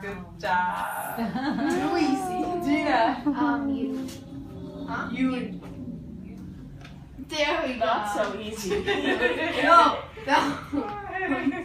Good job. Too easy. Gina. You. Huh? You. There we go. Not so easy. No.